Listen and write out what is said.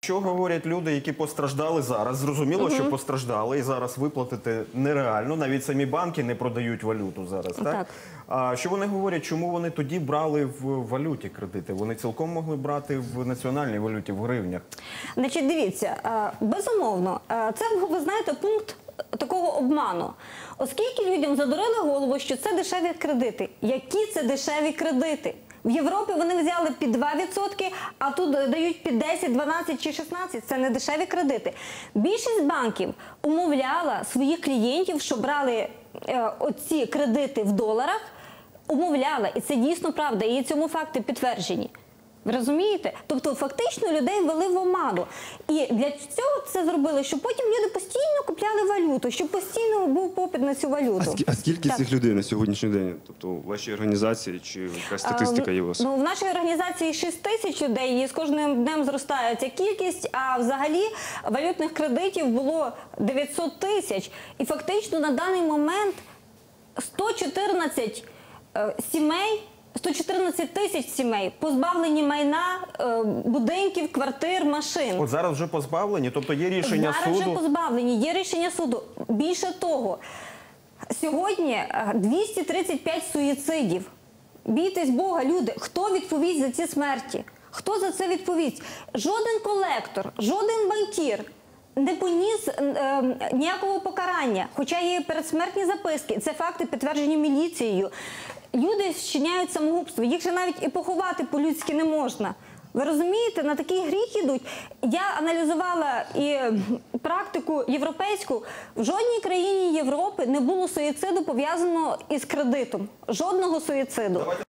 Що говорять люди, які постраждали зараз? Зрозуміло, що постраждали, і зараз виплатити нереально. Навіть самі банки не продають валюту зараз, так? А що вони говорять, чому вони тоді брали в валюті кредити? Вони цілком могли брати в національній валюті, в гривнях. Значить, дивіться, безумовно, це, ви знаєте, пункт такого обману. Оскільки людям задурили голову, що це дешеві кредити. Які це дешеві кредити? В Європі вони взяли під 2%, а тут дають під 10, 12 чи 16. Це не дешеві кредити. Більшість банків умовляла своїх клієнтів, що брали оці кредити в доларах, умовляла. І це дійсно правда. І цьому факти підтверджені. Ви розумієте? Тобто, фактично, людей ввели в оману. І для цього це зробили, щоб потім люди постійно купляли валюту, щоб постійно був попит на цю валюту. А скільки цих людей на сьогоднішній день? Тобто, у вашій організації чи якась статистика є у вас? Ну, в нашій організації 6 тисяч людей, і з кожним днем зростає ця кількість, а взагалі валютних кредитів було 900 тисяч. І фактично на даний момент 114 сімей, 114 тисяч сімей позбавлені майна, будинків, квартир, машин. От зараз вже позбавлені? Тобто є рішення суду? Зараз вже позбавлені, є рішення суду. Більше того, сьогодні 235 суїцидів. Бійтесь Бога, люди. Хто відповість за ці смерті? Хто за це відповість? Жоден колектор, жоден банкір не поніс ніякого покарання, хоча є передсмертні записки. Це факти, підтверджені міліцією. Люди вчиняють самогубство, їх же навіть і поховати по-людськи не можна. Ви розумієте, на такий гріх ідуть. Я аналізувала і практику європейську. В жодній країні Європи не було суїциду пов'язаного із кредитом. Жодного суїциду.